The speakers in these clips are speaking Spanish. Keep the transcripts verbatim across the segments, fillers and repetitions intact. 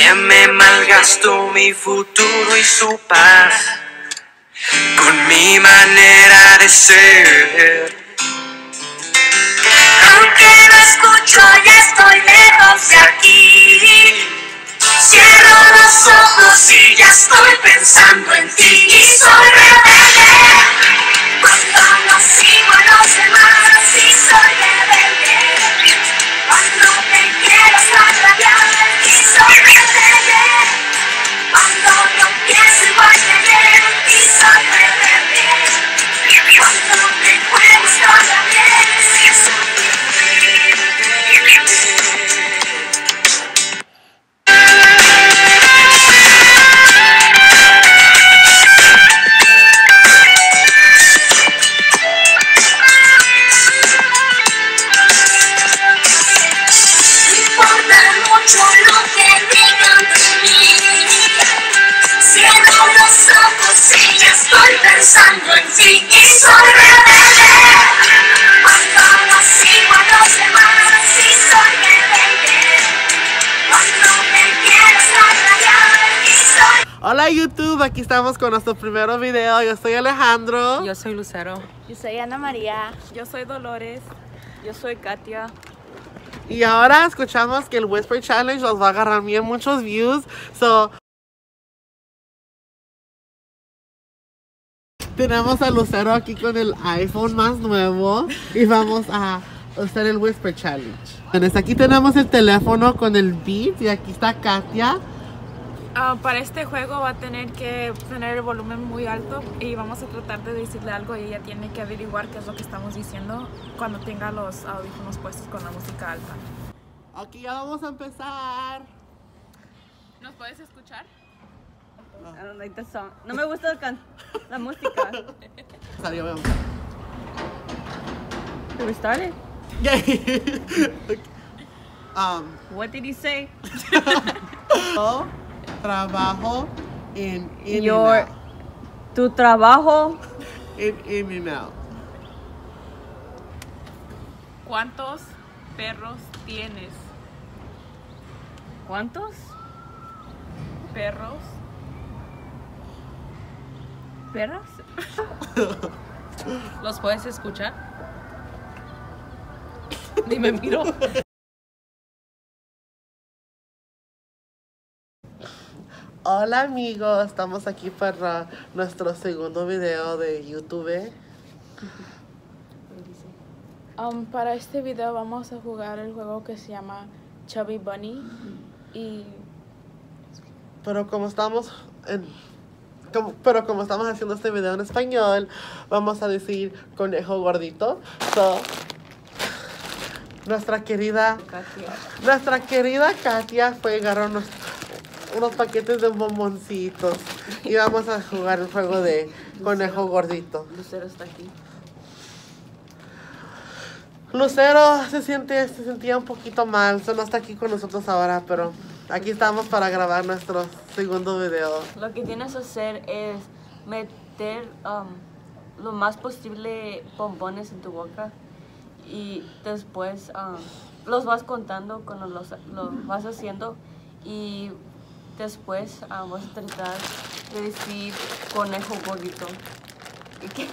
que me malgastó mi futuro y su paz con mi manera de ser. Aunque no escucho, ya estoy lejos de aquí. Cierro los ojos y ya estoy pensando en ti. Y soy rebelde cuando no sigo a los demás. Y soy rebelde cuando te quiero extraviar. Y soy rebelde cuando no pienso igual que ayer. Y soy rebelde cuando te juego toda bien. Y soy pensando en ti y soy rebelde cuando no sigo a los demás. Y soy rebelde cuando me quieres rayar. Y soy... Hola YouTube, aquí estamos con nuestro primer video. Yo soy Alejandro. Yo soy Lucero. Yo soy Ana María. Yo soy Dolores. Yo soy Katia. Y ahora escuchamos que el Whisper Challenge nos va a agarrar bien muchos views. So, tenemos a Lucero aquí con el iPhone más nuevo y vamos a hacer el Whisper Challenge. Entonces, aquí tenemos el teléfono con el beat y aquí está Katia. Uh, para este juego va a tener que tener el volumen muy alto y vamos a tratar de decirle algo y ella tiene que averiguar qué es lo que estamos diciendo cuando tenga los audífonos puestos con la música alta. Aquí ya vamos a empezar. ¿Nos puedes escuchar? I don't like the song. No me gusta el can la música. Salió, vamos. Did we start it? Okay. um, What did he say? Yo trabajo en in Your, and out. tu trabajo. In, in and out. ¿Cuántos perros tienes? ¿Cuántos? Perros. ¿Perros? ¿Los puedes escuchar? Ni me miro. Hola amigos, estamos aquí para nuestro segundo video de YouTube. Um, para este video vamos a jugar el juego que se llama Chubby Bunny y Pero como estamos en, como, pero como estamos haciendo este video en español, vamos a decir conejo gordito. So, nuestra querida Katia. nuestra querida Katia fue y agarró unos, unos paquetes de bomboncitos y vamos a jugar el juego de conejo gordito. Lucero está aquí. Lucero se siente, se sentía un poquito mal, so no está aquí con nosotros ahora, pero aquí estamos para grabar nuestro segundo video. Lo que tienes que hacer es meter um, lo más posible bombones en tu boca y después um, los vas contando cuando los, los vas haciendo y después um, vas a tratar de decir conejo gordito. ¿Y qué?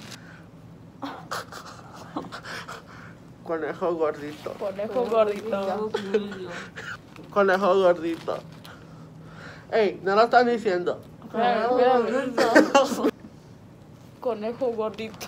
Conejo gordito. conejo gordito. Conejo gordito. Ey, no lo están diciendo. Conejo gordito.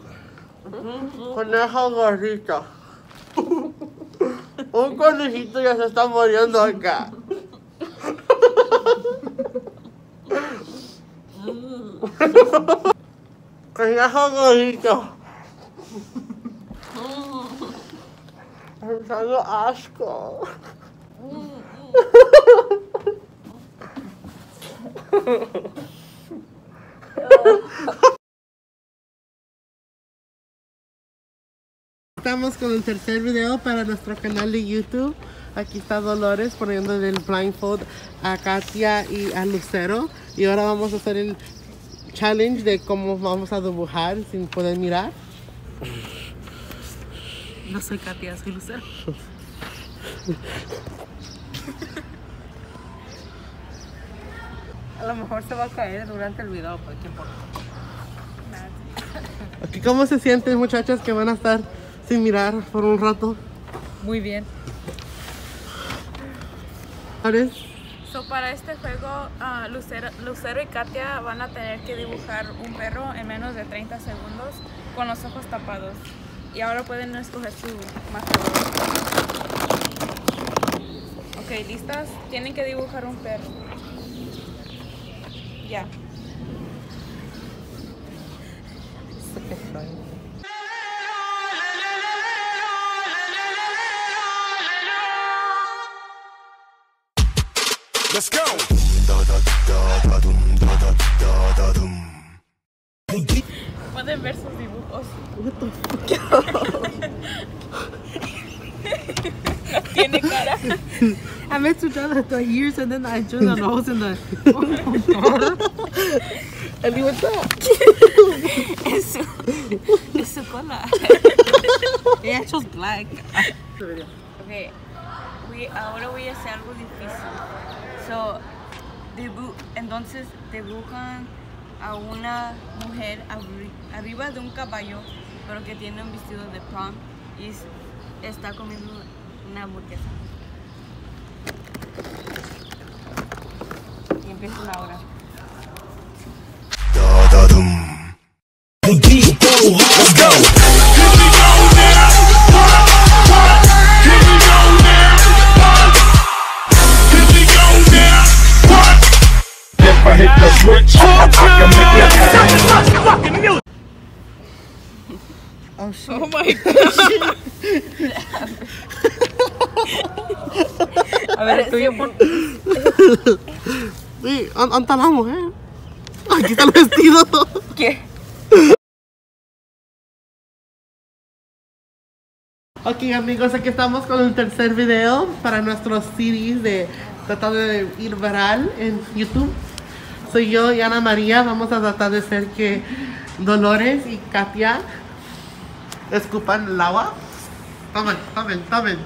Conejo gordito. Un conejito ya se está muriendo acá. Conejo gordito. Me está dando asco. Estamos con el tercer video para nuestro canal de YouTube. Aquí está Dolores poniéndole el blindfold a Katia y a Lucero. Y ahora vamos a hacer el challenge de cómo vamos a dibujar sin poder mirar. No soy Katia, soy Lucero. A lo mejor se va a caer durante el video, pero ¿qué importa? Okay, ¿cómo se sienten, muchachas, que van a estar sin mirar por un rato? Muy bien. ¿Sabes? So, para este juego, uh, Lucero, Lucero y Katia van a tener que dibujar un perro en menos de treinta segundos con los ojos tapados. Y ahora pueden escoger su marcador. Ok, ¿listas? Tienen que dibujar un perro. Ya. Let's go. Pueden ver sus dibujos. Tiene cara. I meant to draw the ears and then I drew the nose and the... And what's that? Es su, es su cola. Yeah, chose black. Ok, voy- ahora voy a hacer algo difícil. So, dibu- entonces dibujan a una mujer arri- arriba de un caballo, pero que tiene un vestido de prom y s- está comiendo una hamburguesa. Y empiezan ahora. Let's go. If I hit the switch, I can make it happen. Oh, shit. Oh my god. A ver, el tuyo por... Sí, ¿dónde está la mujer? Aquí está el vestido. ¿Qué? Ok, amigos, aquí estamos con el tercer video para nuestros series de tratando de ir viral en YouTube. Soy yo y Ana María. Vamos a tratar de hacer que Dolores y Katia escupan el agua. Tomen, tomen, tomen.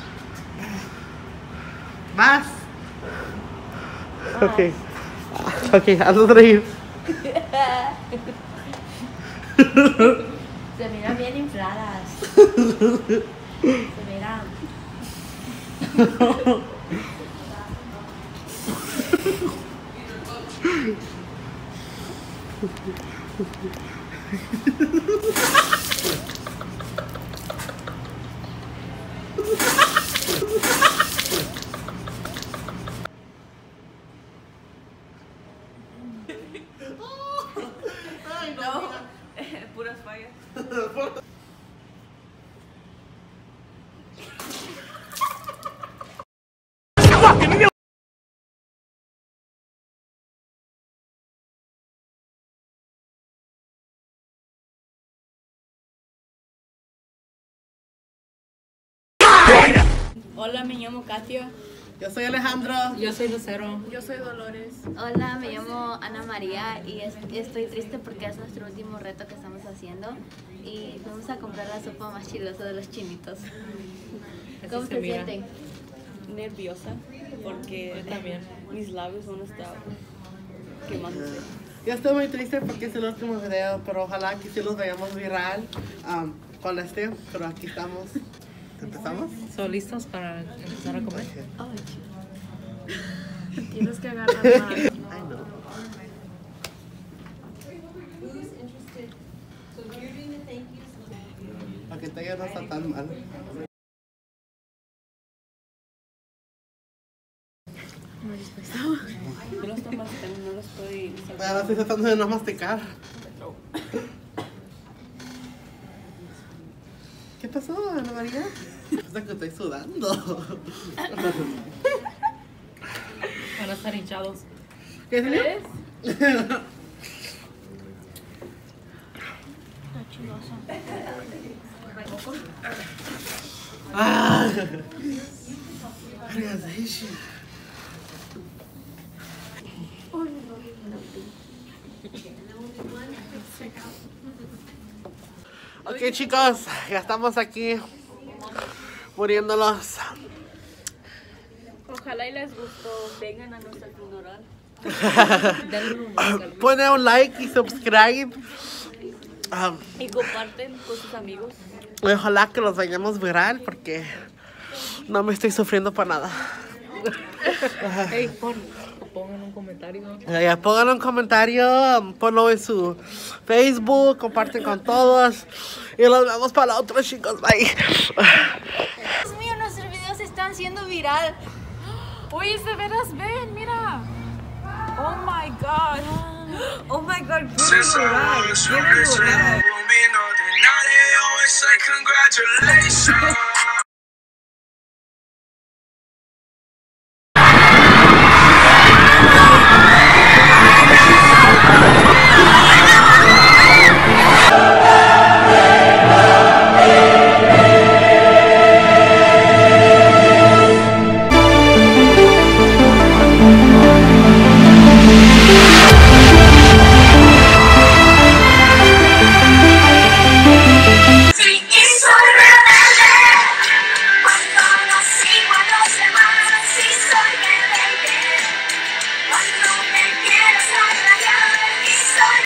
Más. Ok. Ok, hazlos reír. Se miran bien infladas. Se miran. No, puras fallas. Hola, me llamo Katia. Yo soy Alejandro. Yo soy Lucero. Yo soy Dolores. Hola, me llamo Ana María y es- estoy triste porque es nuestro último reto que estamos haciendo y fuimos a comprar la sopa más chilosa de los chinitos. ¿Cómo se se, mira. sienten? Nerviosa porque También. mis labios van a estar quemándose. Yo estoy muy triste porque es el último video, pero ojalá que sí los veamos viral um, con este, pero aquí estamos. ¿Empezamos? ¿Son listos para empezar a comer? Tienes que agarrar mal. Ay, no. Para que todavía no está tan mal. Yo lo estoy masticando, no lo estoy sacando. Ahora estoy tratando de no masticar. ¿Qué pasó, Ana María? Pasa que estoy sudando. Van a estar hinchados. ¿Qué es? Ah. Ok, chicos, ya estamos aquí muriéndolos. Ojalá y les gustó. Vengan a nuestra funeral. Denle un like. Pone un like y subscribe. Um, Y comparten con sus amigos. ojalá que los vayamos viral porque no me estoy sufriendo para nada. Hey, pon, pongan un comentario. Ya, pongan un comentario, um, ponlo en su Facebook, comparten con todos. Y nos vemos para la otra, chicos. Bye. Dios mío, nuestros videos están siendo viral. Oye, de veras, ven, mira. Oh my god. Oh my god, quiero llorar. Quiero llorar. Congratulations.